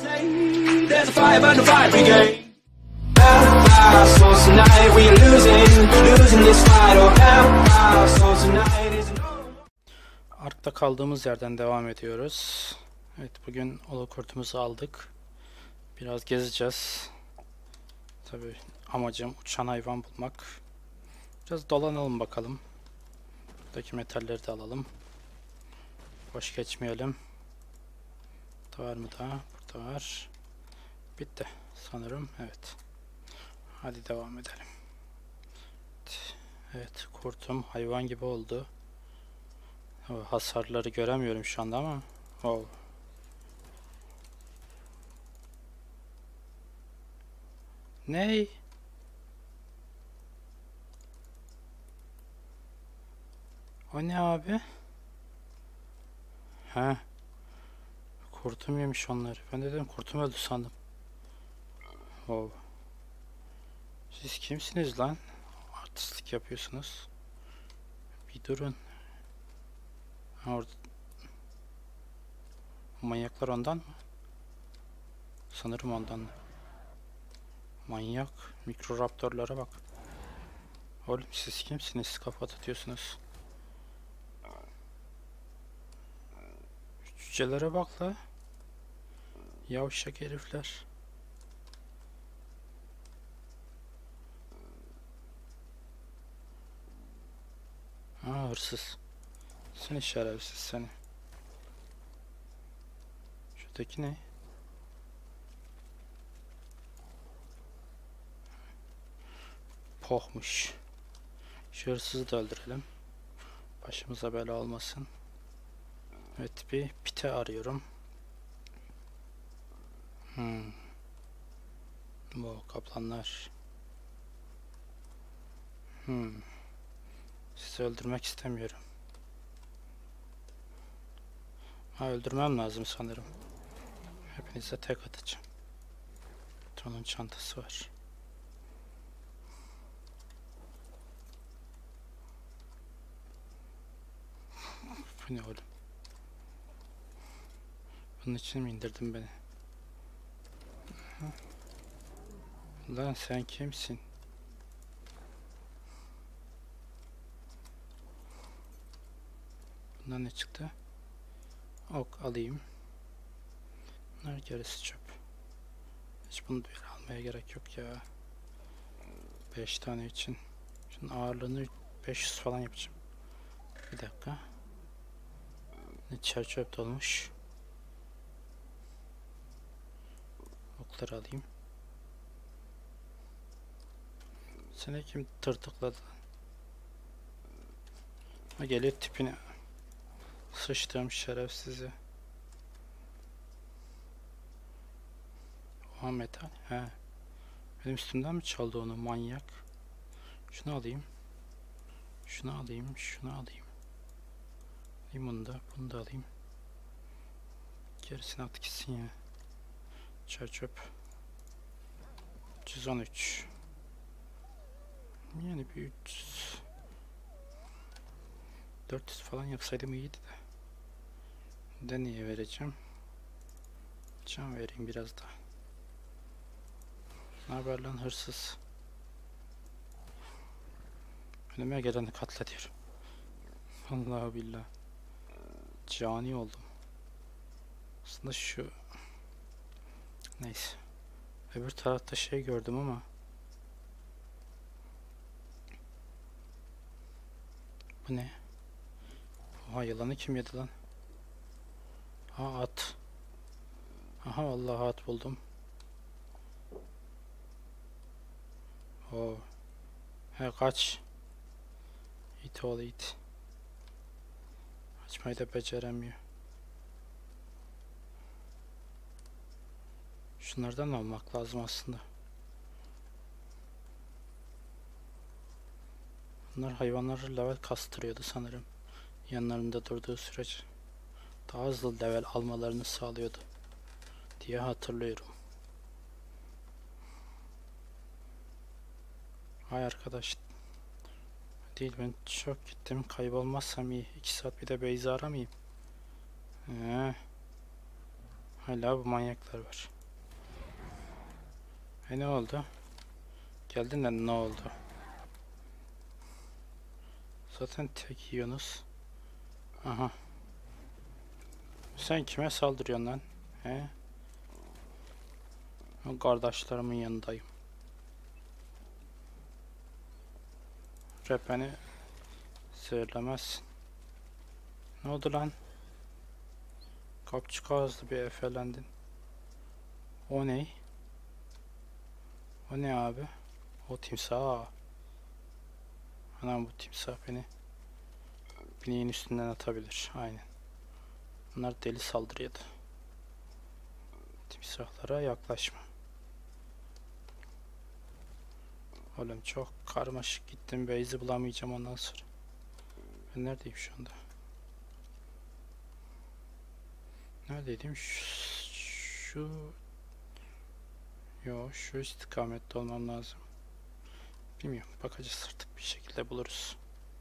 There's a fire burn the fire brigade. Our souls tonight, we are losing this fight. Oh, our souls tonight is Ark'ta kaldığımız yerden devam ediyoruz. Evet, bugün holokurtumuzu aldık. Biraz gezeceğiz. Tabii amacım uçan hayvan bulmak. Biraz dolanalım bakalım. Buradaki metalleri de alalım. Boş geçmeyelim. Burada var mı daha? Burada var. Bitti sanırım. Evet. Hadi devam edelim. Evet, kurtum hayvan gibi oldu. Hasarları göremiyorum şu anda ama. Oh. Ney? O ne abi? He. Kurtum yemiş onları. Ben de dedim kurtum öldü sandım. Oh. Siz kimsiniz lan? Artistlik yapıyorsunuz. Bir durun. Ha, orada. Manyaklar ondan mı? Sanırım ondan. Manyak. Mikroraptorlara bak. Oğlum siz kimsiniz? Kafa tutuyorsunuz. Cücelere bak la. Yavşak herifler. Ha, hırsız. Seni şerefsiz seni. Şuradaki ne? Pohmuş. Şu hırsızı da öldürelim. Başımıza bela olmasın. Evet, bir pite arıyorum. Bu kaplanlar. Sizi öldürmek istemiyorum. Ha, öldürmem lazım sanırım. Hepinize tek atacağım. Onun çantası var. Bu ne oğlum? Bunun için mi indirdin beni? Lan sen kimsin? Bundan ne çıktı? Ok alayım. Bunlar gerisi çöp. Hiç bunu bir almaya gerek yok ya. 5 tane için. Şunun ağırlığını 500 falan yapacağım. Bir dakika. İçer çöp dolmuş. Okları alayım. Seni kim tırtıkladı? Ha, geliyor tipini. Sıçtığım şerefsizi. Oha, metal. He. Benim üstümden mi çaldı onu manyak? Şunu alayım. Şunu alayım. Şunu alayım. Bunu da. Bunu da alayım. Gerisini at gitsin ya. Çer çöp. 313. Yani bir 300. 400 falan yapsaydım iyiydi de. Deneye vereceğim. Can vereyim biraz daha. Ne haber lan hırsız? Önüme geleni katlediyorum. Allah billah. Cani oldum. Aslında şu... Neyse. Öbür tarafta şey gördüm ama... Bu ne? Oha, yılanı kim yedi lan? Ha, at. Aha, vallahi at buldum. Oo. He, kaç. İt oğlu it. Açmayı da beceremiyor. Şunlardan almak lazım aslında. Bunlar hayvanları level kastırıyordu sanırım. Yanlarında durduğu sürece daha hızlı level almalarını sağlıyordu diye hatırlıyorum. Hay arkadaş. Değil, ben çok gittim, kaybolmazsam iyi. 2 saat bir de Beyza aramayayım. Hala bu manyaklar var. Ne oldu? Geldin de ne oldu? Zaten tek yiyorsunuz. Aha. Sen kime saldırıyorsun lan? He? Ben kardeşlerimin yanındayım. Repeni zehirlemezsin. Ne oldu lan? Kapçık ağızlı bir efelendin. O ne? O ne abi? O timsah. Anam, bu timsah beni bineğin üstünden atabilir. Aynen. Bunlar deli saldırıyordu. Timsahlara yaklaşma. Oğlum çok karmaşık gittim. Base'i bulamayacağım ondan sonra. Ben neredeyim şu anda? Neredeydim? Şu istikamette olmam lazım. Bilmiyorum. Bakacağız artık, bir şekilde buluruz.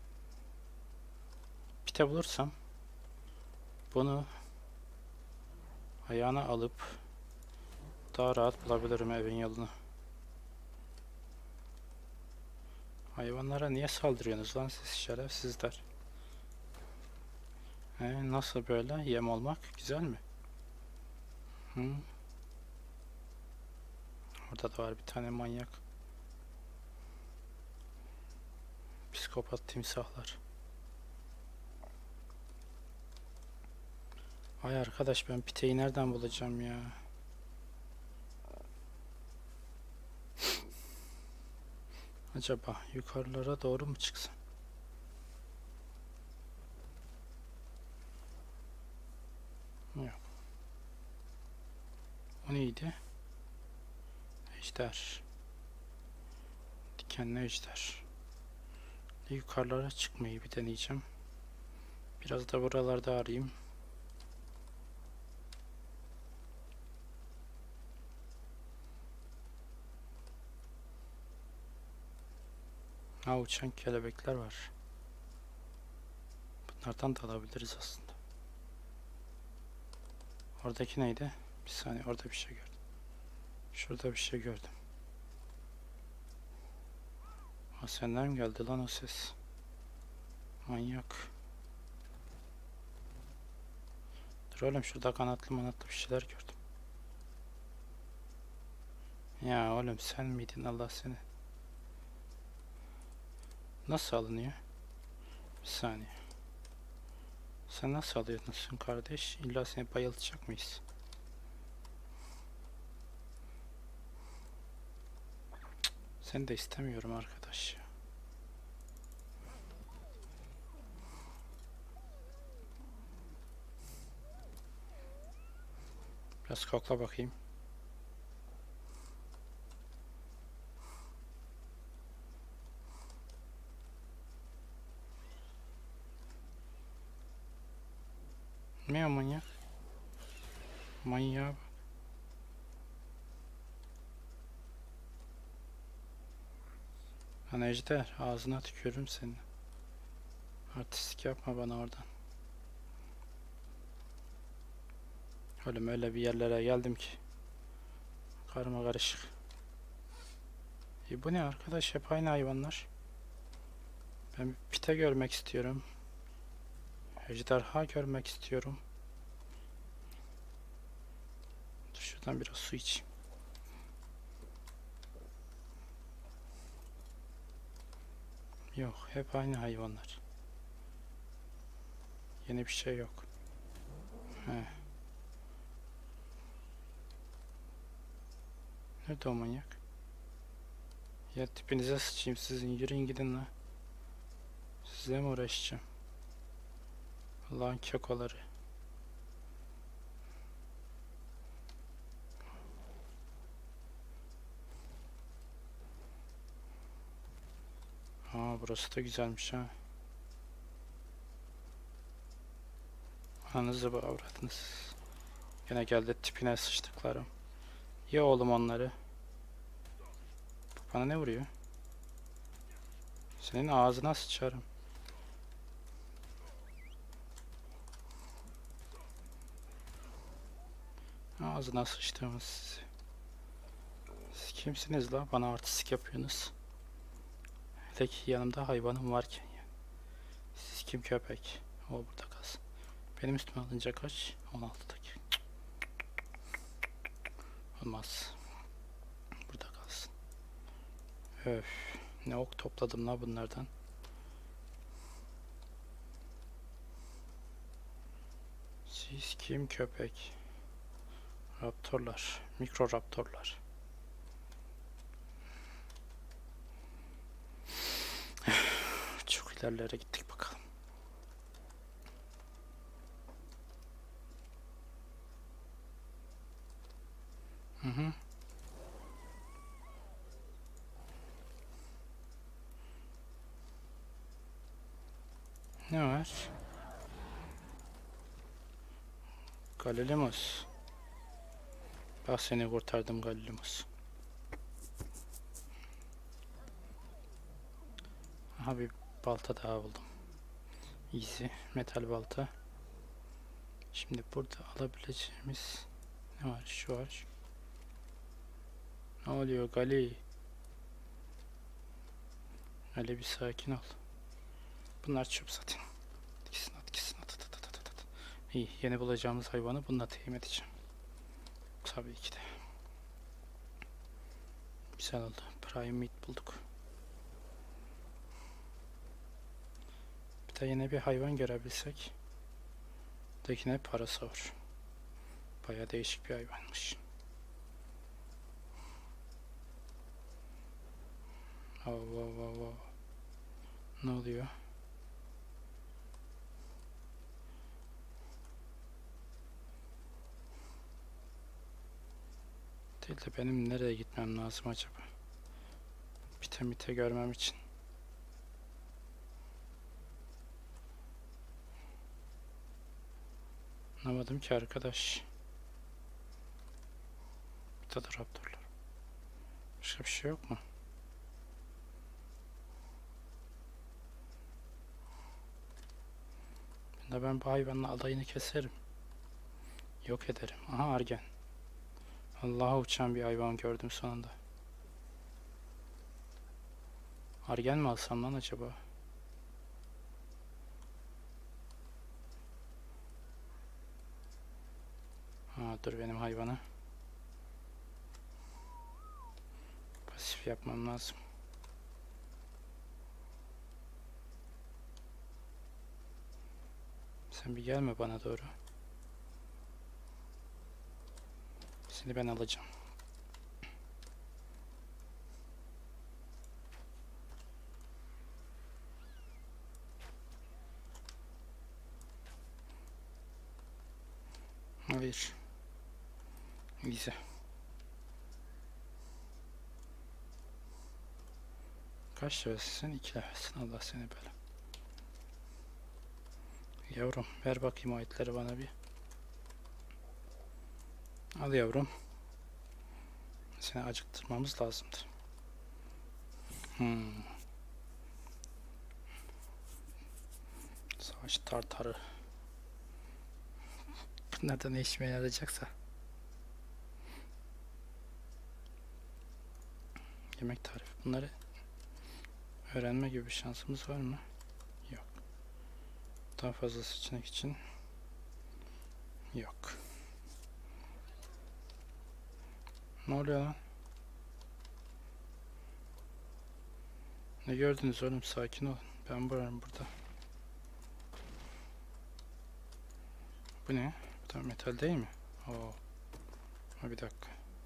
Pite bulursam bunu ayağına alıp daha rahat bulabilirim evin yolunu. Hayvanlara niye saldırıyorsunuz lan siz şerefsizler? Nasıl böyle yem olmak güzel mi? Orada da var bir tane manyak. Psikopat timsahlar. Ay arkadaş, ben piteyi nereden bulacağım ya? Acaba yukarılara doğru mu çıksam? Yok. O neydi? Ejder. Dikenli ejder. Yukarılara çıkmayı bir deneyeceğim. Biraz da buralarda arayayım. Ha, uçan kelebekler var. Bunlardan da alabiliriz aslında. Oradaki neydi? Bir saniye, orada bir şey gördüm. Şurada bir şey gördüm. Ha, senden mi geldi lan o ses? Manyak. Dur oğlum, şurada kanatlı bir şeyler gördüm. Ya oğlum, sen miydin, Allah seni. Nasıl alınıyor? Bir saniye. Sen nasıl alıyorsun kardeş? İlla seni bayıltacak mıyız? Seni de istemiyorum arkadaş ya. Biraz kokla bakayım. Ne o manyak? Manyağa bak. Lan ejder, ağzına tükürürüm seni. Artistik yapma bana oradan. Oğlum öyle bir yerlere geldim ki karma karışık. Bu ne arkadaş, hep aynı hayvanlar. Ben pite görmek istiyorum. Ejderha görmek istiyorum. Dur, şuradan biraz su içeyim. Yok, hep aynı hayvanlar. Yeni bir şey yok. He. Nerede o manyak? Ya tipinize sıçayım sizin, yürüyün gidin la. Sizle mi uğraşacağım? Allah'ın kekoları. Burası da güzelmiş ha. Ananızı avradınız. Gene geldi tipine sıçtıklarım. Ye oğlum onları. Bana ne vuruyor? Senin ağzına sıçarım. Ağzına sıçtığımız sizi. Siz kimsiniz la? Bana artistik yapıyorsunuz. Hele ki yanımda hayvanım varken yani. Siz kim köpek? O burada kalsın. Benim üstüme alınca kaç? 16'daki. Olmaz. Burada kalsın. Öf. Ne ok topladım la bunlardan. Siz kim köpek? Raptorlar. Mikro raptorlar. Çok ilerlere gittik bakalım. Hı hı. Ne var? Galilimus. Bak seni kurtardım Galilimus. Aha bir balta daha buldum. Easy. Metal balta. Şimdi burada alabileceğimiz ne var? Şu var. Ne oluyor Gali? Gali bir sakin ol. Bunlar çöp zaten. Gitsin at gitsin at. İyi, yeni bulacağımız hayvanı bununla temin edeceğim. Tabii ki de. Güzel oldu. Prime meat bulduk. Bir de yine bir hayvan görebilsek. Buradaki ne? Parasaur. Baya değişik bir hayvanmış. Wow. Ne oluyor? Değil de benim nereye gitmem lazım acaba? Bite görmem için. Anlamadım ki arkadaş. Burada da raptorlar. Başka bir şey yok mu? Ben bu hayvanla alayını keserim. Yok ederim. Aha Argen. Allah'a uçan bir hayvan gördüm sonunda. Argen mi alsam lan acaba? Ha dur benim hayvanı. Pasif yapmam lazım. Sen bir gelme bana doğru. Seni ben alacağım. Hayır. Güzel. Kaç levelsin sen? 2 levelsin. Allah seni böyle. Yavrum ver bakayım o etleri bana bir. Al yavrum. Seni acıktırmamız lazımdı. Savaş tartarı. Bunlardan ne işime yarayacaksa. Yemek tarifi. Bunları öğrenme gibi bir şansımız var mı? Yok. Daha fazla seçenek için yok. Ne oluyor lan? Ne gördünüz oğlum? Sakin olun. Ben varım burada. Bu ne? Bu da metal değil mi? Oo. Bir dakika.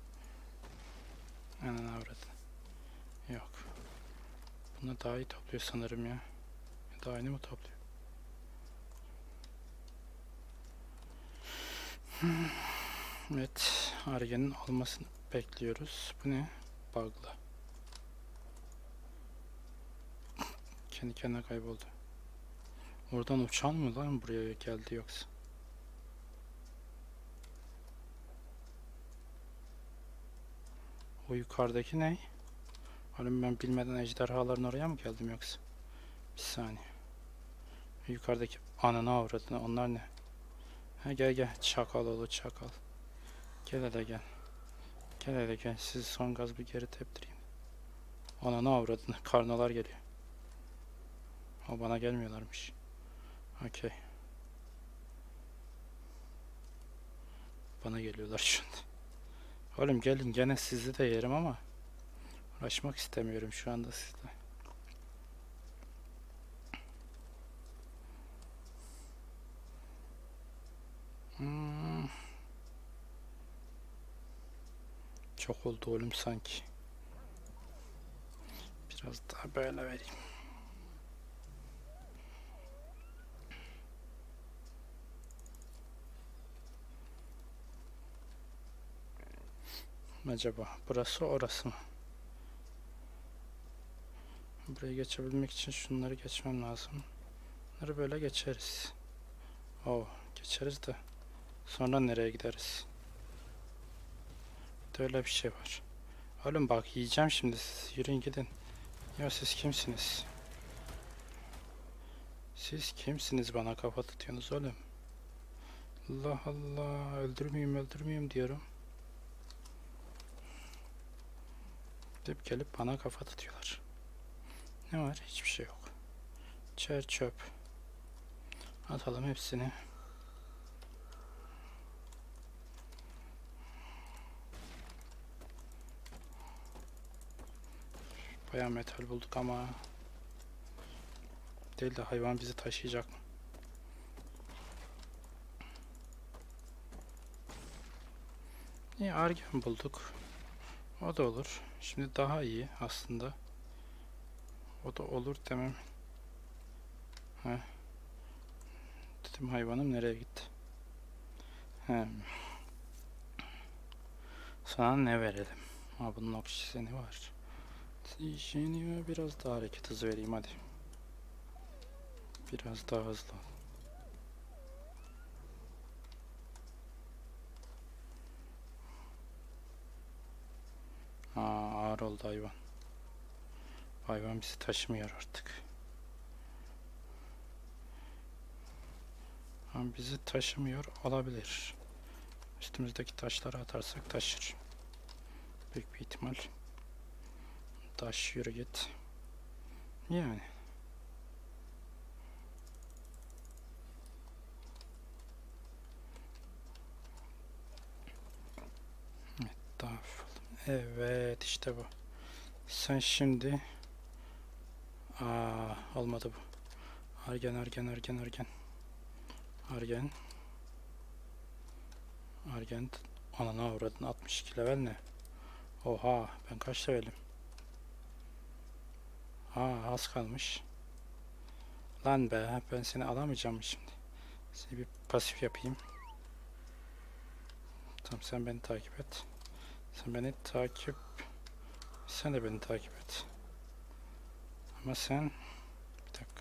Anan avradı. Yok. Bunlar daha iyi topluyor sanırım ya. Daha aynı mı topluyor? Evet. Argen'in olmasını bekliyoruz. Bu ne? Bug'lı. Kendi kendine kayboldu. Oradan uçan mı lan buraya geldi yoksa? O yukarıdaki ne? Oğlum ben bilmeden ejderhaların oraya mı geldim yoksa? Bir saniye. Yukarıdaki ananı avradını onlar ne? Ha gel çakal oğlu çakal. Gel hele gel. Gel hele gel. Sizi son gaz bir geri teptireyim. Ona ne avradın? Karnolar geliyor. O bana gelmiyorlarmış. Okey. Bana geliyorlar şu anda. Oğlum gelin, gene sizi de yerim ama uğraşmak istemiyorum şu anda sizle. Çok oldu oğlum sanki. Biraz daha böyle vereyim. Acaba burası orası mı? Buraya geçebilmek için şunları geçmem lazım. Bunları böyle geçeriz. Oo, geçeriz de sonra nereye gideriz? Öyle bir şey var. Oğlum bak yiyeceğim şimdi siz. Yürüyün gidin. Ya siz kimsiniz? Siz kimsiniz bana kafa tutuyorsunuz oğlum? Allah Allah, öldürmeyeyim diyorum. Gelip bana kafa tutuyorlar. Ne var? Hiçbir şey yok. Çer çöp. Atalım hepsini. Bayağı metal bulduk ama değil de hayvan bizi taşıyacak mı? İyi, argen bulduk. O da olur. Şimdi daha iyi aslında. O da olur demem. Heh. Dedim hayvanım nereye gitti? Sana ne verelim? Ha, bunun oksijeni var. Oksijeni biraz daha hareket hızı vereyim hadi. Biraz daha hızlı. Ağır oldu hayvan. Hayvan bizi taşımıyor artık. Ama bizi taşımıyor olabilir. Üstümüzdeki taşları atarsak taşır. Büyük bir ihtimal. Taş yürü git. Yani. Evet, daha evet işte bu. Sen şimdi olmadı bu. Argen. Anana avradın, 62 level ne? Oha, ben kaç levelim? Az kalmış. Lan be, ben seni alamayacağım şimdi. Seni bir pasif yapayım. Tamam, sen beni takip et. Sen de beni takip et. Ama sen bir dakika.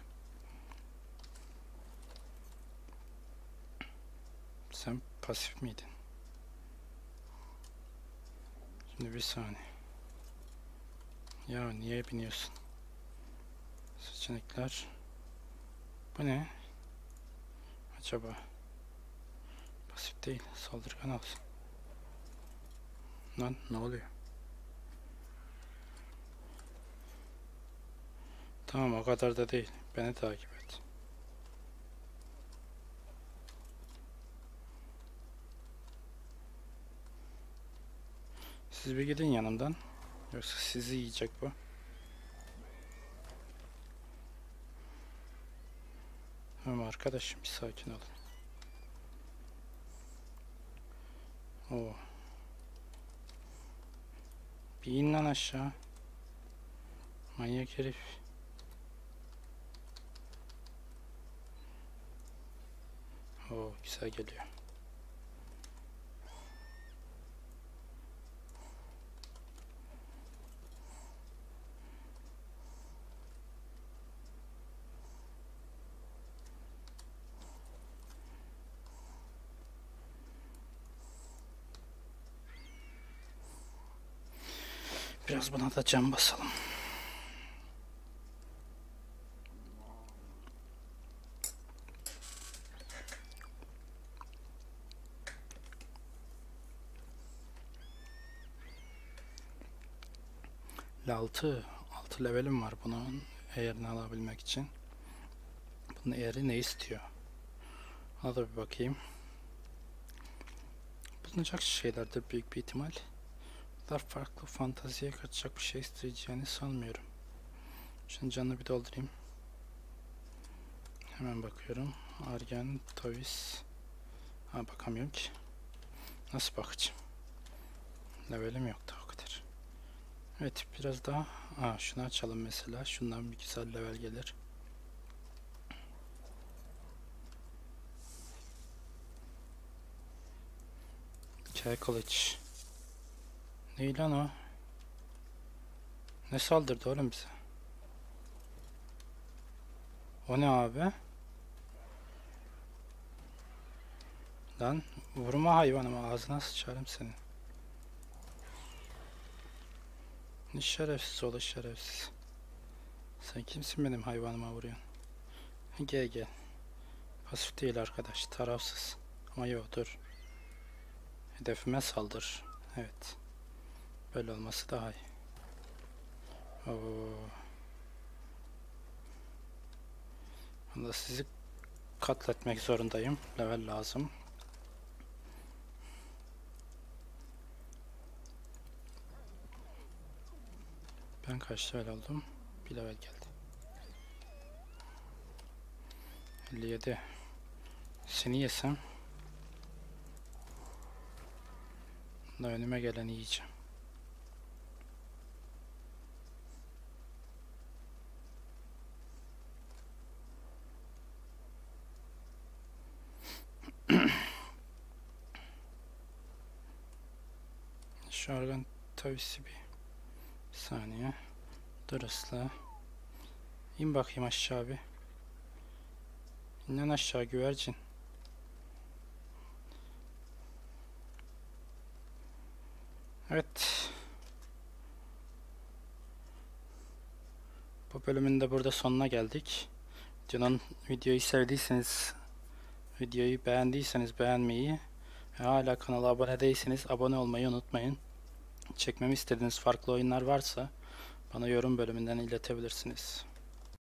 Sen pasif miydin? Şimdi bir saniye. Ya niye biniyorsun? Seçenekler. Bu ne? Acaba? Pasif değil. Saldırgan olsun. Lan ne oluyor? Tamam, o kadar da değil. Beni takip et. Siz bir gidin yanımdan. Yoksa sizi yiyecek bu. Tamam arkadaşım, bir sakin olun. Oo. Bir in lan aşağı. Manyak herif. Oo, güzel geliyor. Biraz buna da cam basalım. 6 levelim var bunun eğerini alabilmek için. Bunun eğeri ne istiyor? Ona da bir bakayım. Bulunacak şeylerdir büyük bir ihtimal. Bu kadar farklı fanteziye kaçacak bir şey isteyeceğini sanmıyorum. Şimdi canını bir doldurayım. Hemen bakıyorum. Argen, Tavis. Ha, bakamıyorum ki. Nasıl bakacağım? Levelim yok da o kadar. Evet, biraz daha. Şunu açalım mesela. Şundan bir güzel level gelir. Kılıç. Ne lan o? Ne saldırdı oğlum bize? O ne abi? Lan vurma hayvanıma, ağzına sıçarım senin. Ne şerefsiz ola şerefsiz. Sen kimsin benim hayvanıma vuruyorsun? Gel. Pasif değil arkadaş, tarafsız. Ama yok, dur. Hedefime saldır. Evet. Böyle olması daha iyi. Valla sizi katletmek zorundayım. Level lazım. Ben kaç level oldum? Bir level geldi. 57. Seni yesem da önüme geleni yiyeceğim. Şu argan tavisi bir saniye. Dur ısla. İn bakayım aşağı bir. İnden aşağı güvercin. Evet. Bu bölümün de burada sonuna geldik. Videoyu sevdiyseniz, videoyu beğendiyseniz beğenmeyi, hala kanala abone değilseniz abone olmayı unutmayın. Çekmemi istediğiniz farklı oyunlar varsa bana yorum bölümünden iletebilirsiniz.